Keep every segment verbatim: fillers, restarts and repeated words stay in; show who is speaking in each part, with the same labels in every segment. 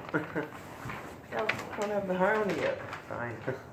Speaker 1: I don't have the harmony yet.
Speaker 2: Fine.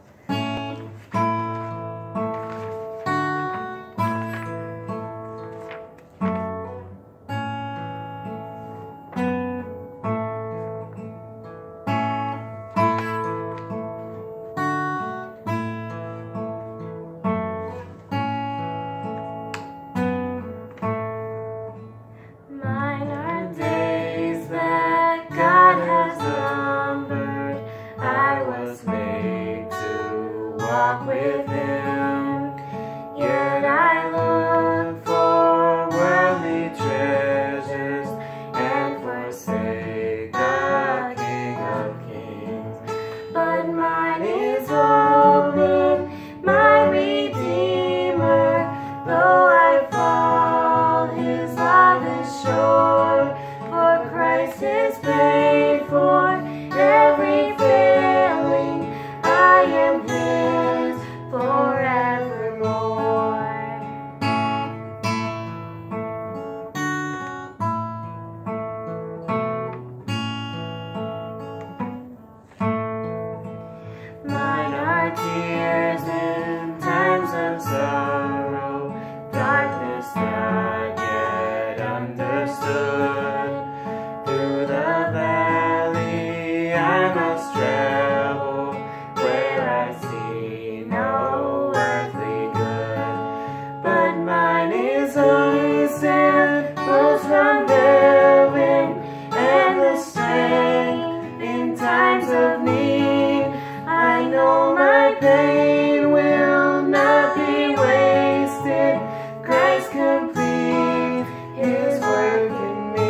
Speaker 3: Walk with him, yet I look for worldly treasures and forsake the King of Kings. But mine is hope in my Redeemer, though I fall, his love is sure, for Christ is paid for every failing. I am his forevermore. Mine are tears in times of sorrow, darkness not yet understood. Through the valley I must travel, where I see no earthly good. But mine is only sin, flows from heaven, and the strength in times of need. I know my pain will not be wasted. Christ completes his work in me.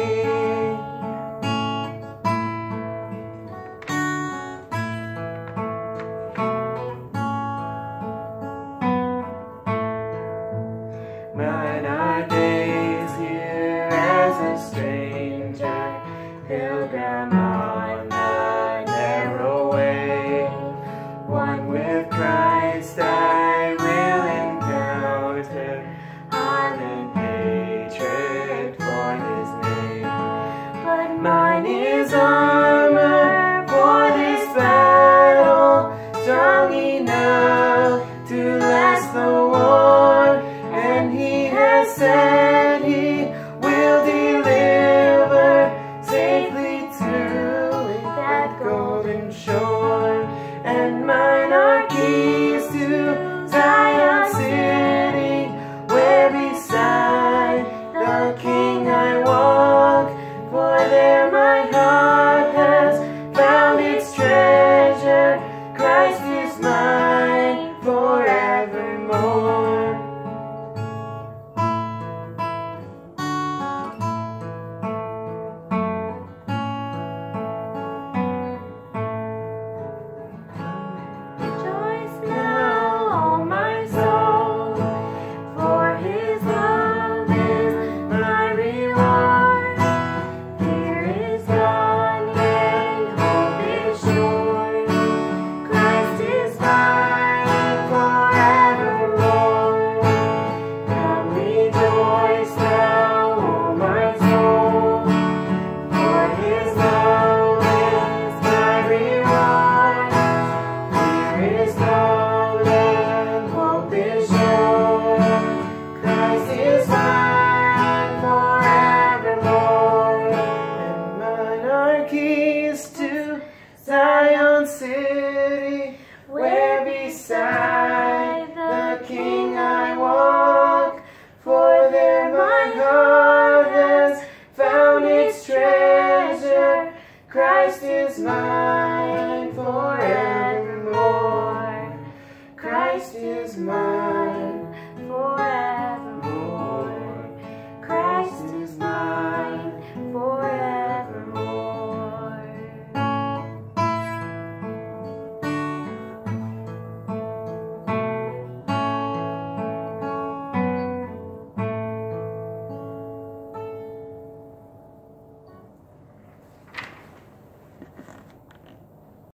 Speaker 3: Mine are days here as a stranger, pilgrim on the narrow way. One with Christ I will encounter, ardent hatred for his name. But mine is armor for this battle, strong enough to last the war. And he has said he will deliver safely to that golden shore. And mine are keys to Zion City, where beside the King I walk. For there my heart has found its treasure. Christ is mine forevermore. Zion City, where beside the King I walk. For there my heart has found its treasure. Christ is mine.